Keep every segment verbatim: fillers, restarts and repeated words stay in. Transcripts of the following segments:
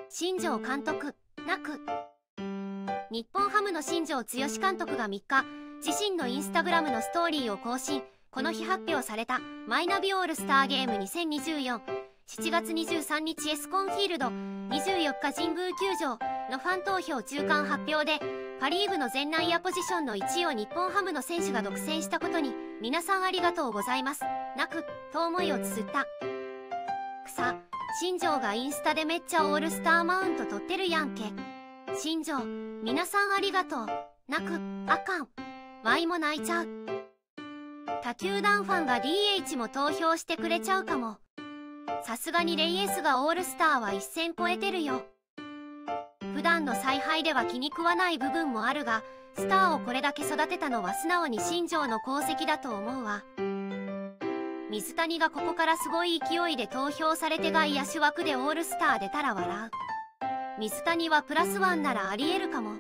新庄監督泣く。日本ハムの新庄剛志監督がみっか、自身のインスタグラムのストーリーを更新。この日発表されたマイナビオールスターゲームにせんにじゅうよん、しちがつにじゅうさんにちエスコンフィールド、にじゅうよっか神宮球場のファン投票中間発表で、パ・リーグの全内野ポジションのいちいを日本ハムの選手が独占したことに、皆さんありがとうございます、泣く、と思いを綴った。草、新庄がインスタでめっちゃオールスターマウント取ってるやんけ。新庄、皆さんありがとう、泣く、あかん。ワイも泣いちゃう。他球団ファンが ディーエイチ も投票してくれちゃうかも。さすがにレイエスがオールスターは一線超えてるよ。普段の采配では気に食わない部分もあるが、スターをこれだけ育てたのは素直に新庄の功績だと思うわ。水谷がここからすごい勢いで投票されて外野手枠でオールスター出たら笑う。水谷はプラスワンならありえるかも。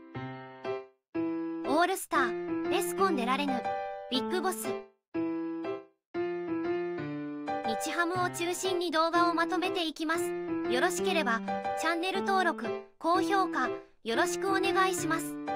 オールスター、レスコン出られぬ、ビッグボス。日ハムを中心に動画をまとめていきます。よろしければチャンネル登録、高評価よろしくお願いします。